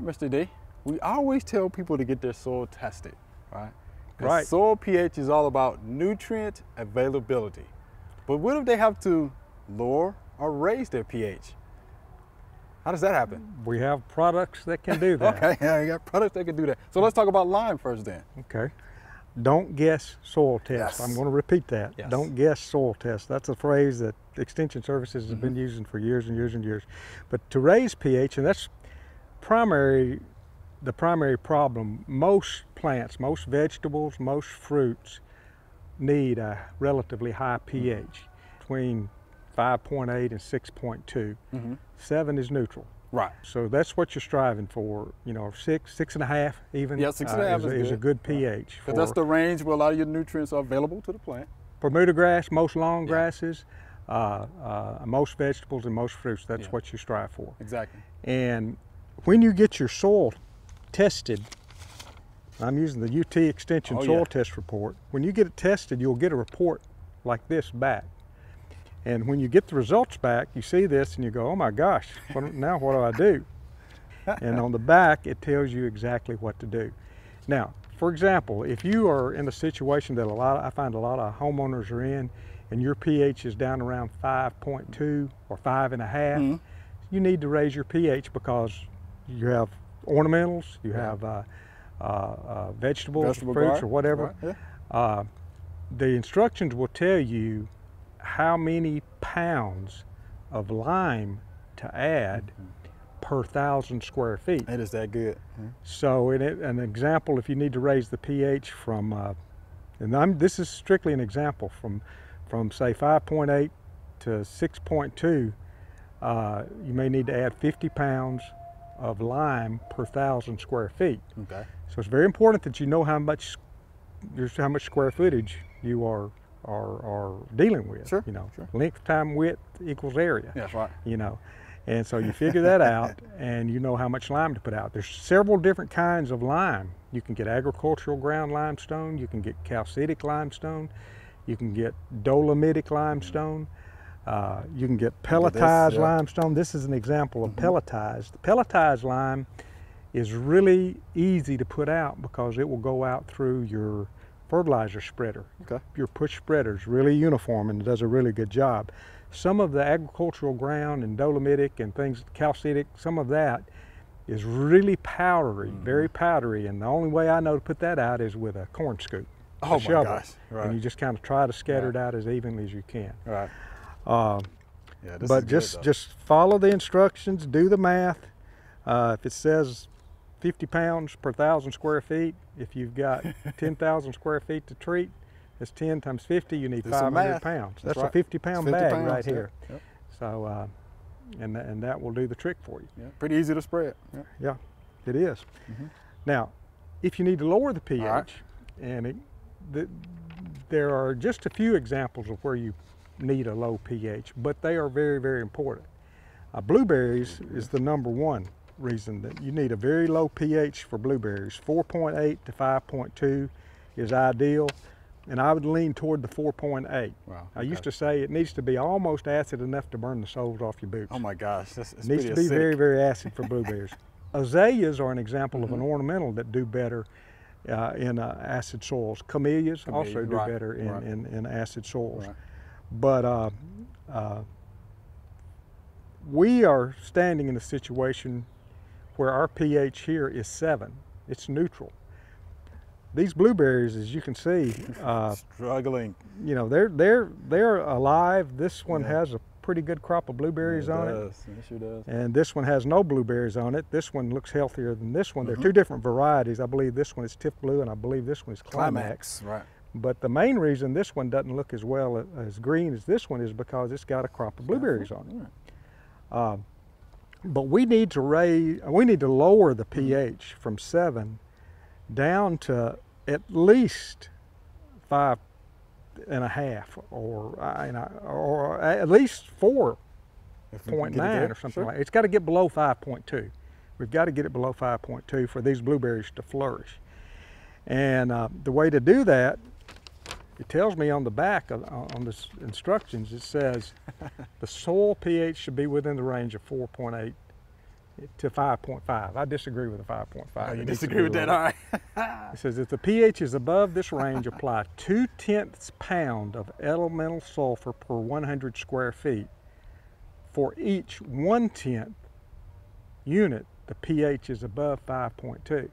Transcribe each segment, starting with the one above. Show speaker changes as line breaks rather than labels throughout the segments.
Mr. D, we always tell people to get their soil tested, right?
Right.
Soil pH is all about nutrient availability. But what if they have to lower or raise their pH? How does that happen?
We have products that can do that.
Okay, yeah, you got products that can do that. So let's talk about lime first then.
Okay. Don't guess soil test.
Yes.
I'm going to repeat that.
Yes.
Don't guess soil test. That's a phrase that Extension Services has been using for years and years and years. But to raise pH, and that's the primary problem, most plants, most vegetables, most fruits need a relatively high pH, between 5.8 and 6.2. 7 is neutral.
Right.
So that's what you're striving for, you know, 6.5 even.
Yeah, 6.5
is a good pH.
Because that's the range where a lot of your nutrients are available to the plant.
Bermuda grass, most lawn grasses, most vegetables and most fruits, that's what you strive for.
Exactly.
And when you get your soil tested, I'm using the UT Extension soil test report. When you get it tested, you'll get a report like this back. And when you get the results back, you see this and you go, oh my gosh, now what do I do? And on the back, it tells you exactly what to do. Now, for example, if you are in a situation that I find a lot of homeowners are in, and your pH is down around 5.2 or 5.5, you need to raise your pH because you have ornamentals, you have vegetables, fruits, or whatever.
Right.
The instructions will tell you how many pounds of lime to add per 1,000 square feet.
It is that good.
So an example, if you need to raise the pH from, this is strictly an example, from say 5.8 to 6.2, you may need to add 50 pounds of lime per 1,000 square feet.
Okay.
So it's very important that you know how much square footage you are dealing with.
Sure.
You know,
sure.
length time width equals area.
That's right.
You know, and so you figure that out, and you know how much lime to put out. There's several different kinds of lime. You can get agricultural ground limestone. You can get calcitic limestone. You can get dolomitic limestone. You can get pelletized limestone. This is an example of pelletized. The pelletized lime is really easy to put out because it will go out through your fertilizer spreader.
Okay.
Your push spreader is really uniform and does a really good job. Some of the agricultural ground and dolomitic and things, calcitic, some of that is really powdery, very powdery, and the only way I know to put that out is with a corn scoop.
Oh my gosh. Right.
And you just kind of try to scatter it out as evenly as you can.
Right.
But just follow the instructions, do the math. If it says 50 pounds per 1,000 square feet, if you've got 10,000 square feet to treat, it's 10 times 50, you need 500 pounds. That's
right.
a 50-pound bag
pounds,
right here.
Yep.
So, and that will do the trick for you.
Yeah. Pretty easy to spread.
Yeah, it is. Now, if you need to lower the pH, and there are just a few examples of where you need a low pH, but they are very, very important. Blueberries is the #1 reason that you need a very low pH for blueberries. 4.8 to 5.2 is ideal, and I would lean toward the 4.8.
Wow.
I used to say it needs to be almost acid enough to burn the soles off your boots.
Oh my gosh, it
needs to be very, very acid for blueberries. Azaleas are an example of an ornamental that do better in acid soils. Camellias also do better in acid soils.
Right.
But we are standing in a situation where our pH here is 7. It's neutral. These blueberries, as you can see,
struggling.
You know, they're alive. This one has a pretty good crop of blueberries on it.
It sure does.
And this one has no blueberries on it. This one looks healthier than this one. They're two different varieties. I believe this one is Tiff Blue, and I believe this one is Climax.
Right.
But the main reason this one doesn't look as well as green as this one is because it's got a crop of blueberries on it. But we need to lower the pH from 7 down to at least 5.5 or at least 4.9 or something like that. It's got to get below 5.2. We've got to get it below 5.2 for these blueberries to flourish. And the way to do that, it tells me on the back on the instructions, it says the soil pH should be within the range of 4.8 to 5.5. I disagree with the 5.5.
Oh, you disagree with that? All right.
It says if the pH is above this range, apply 2/10 pound of elemental sulfur per 100 square feet. For each 1/10 unit, the pH is above 5.2.
Okay.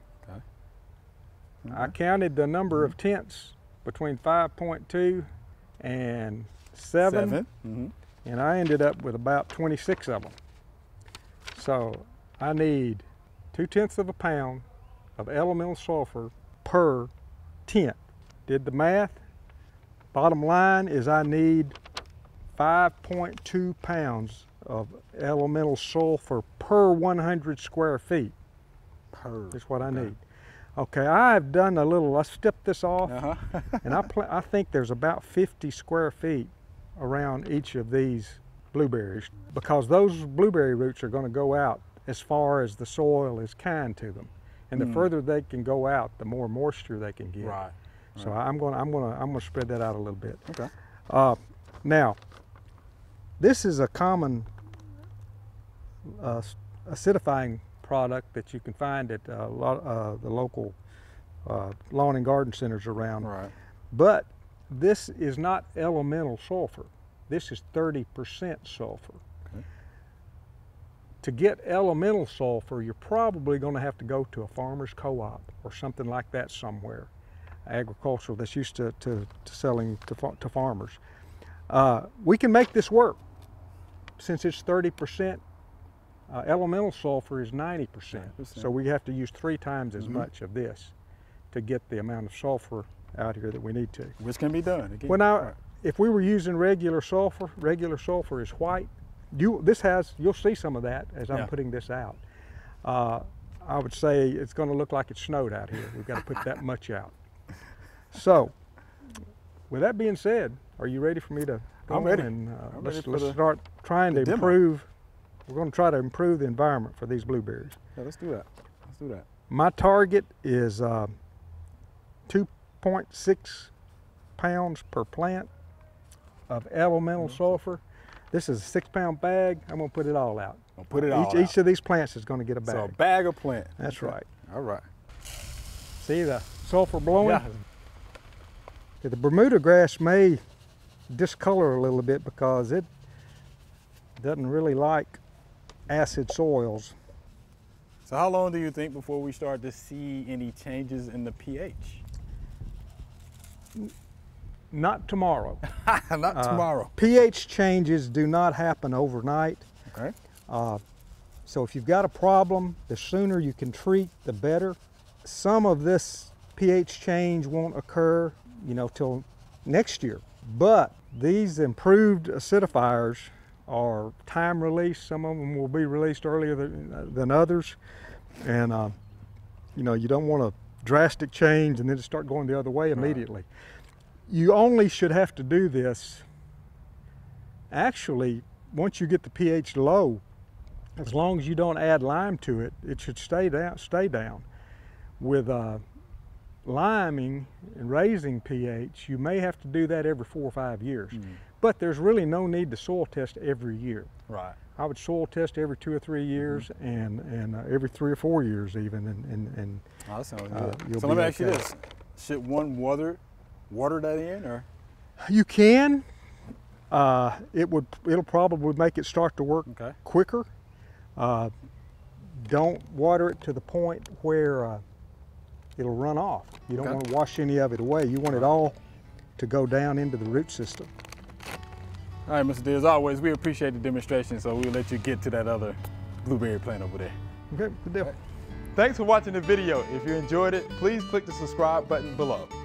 I counted the number of tenths between 5.2 and 7. And I ended up with about 26 of them. So I need 2/10 of a pound of elemental sulfur per tenth. Did the math. Bottom line is I need 5.2 pounds of elemental sulfur per 100 square feet. That's what I need. Okay, I've done a little, I stepped this off, and I think there's about 50 square feet around each of these blueberries, because those blueberry roots are going to go out as far as the soil is kind to them, and the further they can go out, the more moisture they can get.
Right.
So I'm gonna spread that out a little bit.
Okay.
Now, this is a common acidifying product that you can find at a lot the local lawn and garden centers around.
Right.
But this is not elemental sulfur. This is 30% sulfur.
Okay.
To get elemental sulfur, you're probably going to have to go to a farmer's co-op or something like that somewhere, agricultural, that's used to selling to farmers. We can make this work. Since it's 30%, elemental sulfur is 90%. So we have to use 3 times as much of this to get the amount of sulfur out here that we need to.
Which can be done. Again.
Well, now, if we were using regular sulfur is white. You'll see some of that as I'm putting this out. I would say it's going to look like it snowed out here. We've got to put that much out. So, with that being said, are you ready for me to go
I'm ready.
And let's
ready
start trying to improve. We're going to try to improve the environment for these blueberries.
Yeah, let's do that. Let's do that.
My target is 2.6 pounds per plant of elemental sulfur. This is a 6-pound bag. I'm going to put it all out.
I'll put it all out.
Each of these plants is going to get a bag.
So a bag of plant.
That's right.
All right.
See the sulfur blowing?
Yeah.
The Bermuda grass may discolor a little bit because it doesn't really like acid soils.
So how long do you think before we start to see any changes in the pH?
Not tomorrow.
Not tomorrow.
pH changes do not happen overnight.
Okay.
So if you've got a problem, the sooner you can treat, the better. Some of this pH change won't occur, till next year. But these improved acidifiers are time released. Some of them will be released earlier than others. And you don't want a drastic change and then to start going the other way immediately. Right. You only should have to do this, actually, once you get the pH low, as long as you don't add lime to it, it should stay down. With liming and raising pH, you may have to do that every 4 or 5 years. But there's really no need to soil test every year.
Right.
I would soil test every 2 or 3 years and every 3 or 4 years even. And
oh, that sounds good. So let me ask you this. Should one water that in, or?
You can. It'll probably make it start to work quicker. Don't water it to the point where it'll run off. You don't want to wash any of it away. You want it all to go down into the root system.
All right, Mr. D, as always, we appreciate the demonstration, so we'll let you get to that other blueberry plant over there.
Okay, good deal.
Thanks for watching the video. If you enjoyed it, please click the subscribe button below.